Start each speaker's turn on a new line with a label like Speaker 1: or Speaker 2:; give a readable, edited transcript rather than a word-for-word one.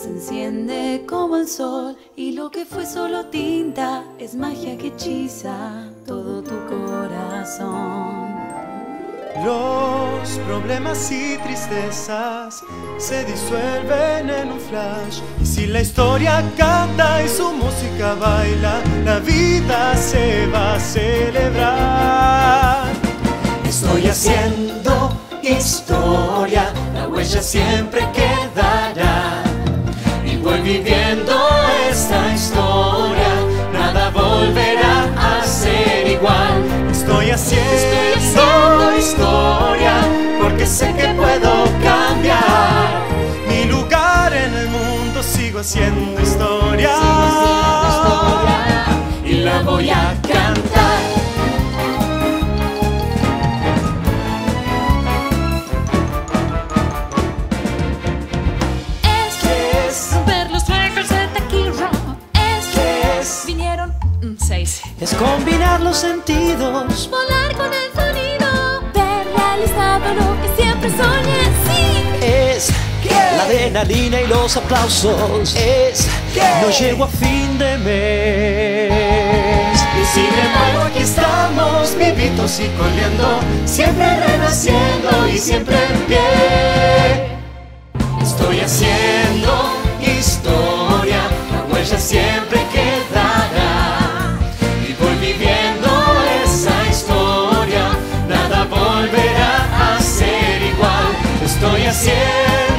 Speaker 1: enciende como el sol, y lo que fue solo tinta es magia que hechiza todo tu corazón.
Speaker 2: Los problemas y tristezas se disuelven en un flash, y si la historia canta y su música baila, la vida se va a celebrar. Estoy haciendo historia, la huella siempre quedará, y voy viviendo esta historia, nada volverá a ser igual. Estoy haciendo historia, porque sé que puedo cambiar mi lugar en el mundo. Sigo haciendo historia, y la voy a cantar.
Speaker 3: Es combinar los sentidos,
Speaker 4: volar con el sonido, ver realizado lo que siempre soñé. Sí,
Speaker 3: es la adrenalina y los aplausos, es no llego a fin de mes.
Speaker 2: Y sin embargo aquí estamos, vivitos y coleando, siempre renaciendo y siempre en pie. Estoy haciendo historia, la huella siempre quedará, y voy viviendo esa historia, nada volverá a ser igual. Estoy haciendo